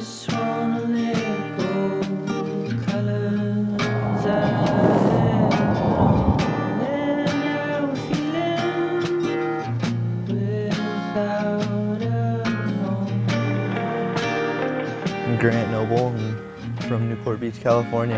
just wanna let go. Colors and now we're feeling without a home. I'm Grant Noble. I'm from Newport Beach, California.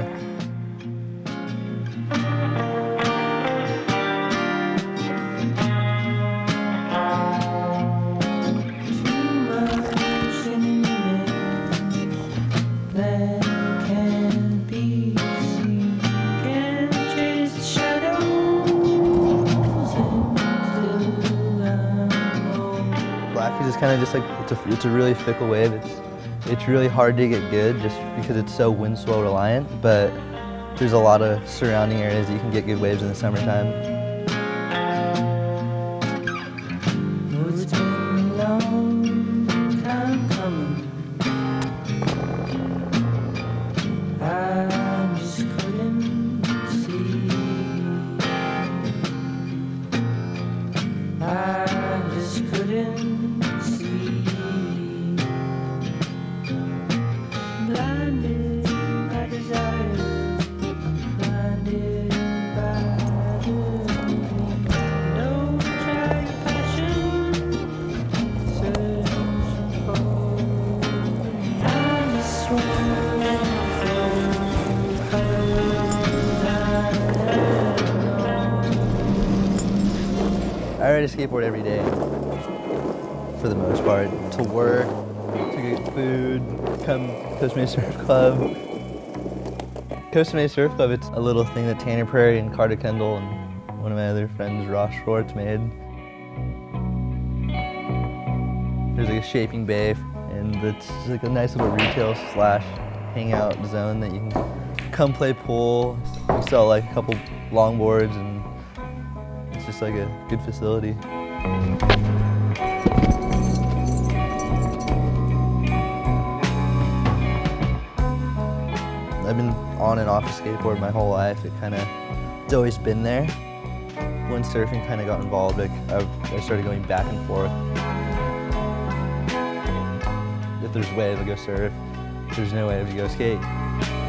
Black is kind of just like, it's a really fickle wave. It's really hard to get good just because it's so wind swell reliant, but there's a lot of surrounding areas that you can get good waves in the summertime. It's been a long time coming. I just couldn't see. I just couldn't see. Blinded by desire, blinded by the dream. Don't try your passion, searching for. I'm just wondering for colors I ride a skateboard every day, for the most part. To work, to get food, come Costa Mesa Surf Club. Costa Mesa Surf Club, it's a little thing that Tanner Prairie and Carter Kendall and one of my other friends, Ross Schwartz, made. There's like a shaping bay, and it's like a nice little retail slash hangout zone that you can come play pool. We sell like a couple longboards, and it's just like a good facility. I've been on and off a skateboard my whole life. It's always been there. When surfing kind of got involved, I started going back and forth. If there's waves, I'll go surf. If there's no waves, you go skate.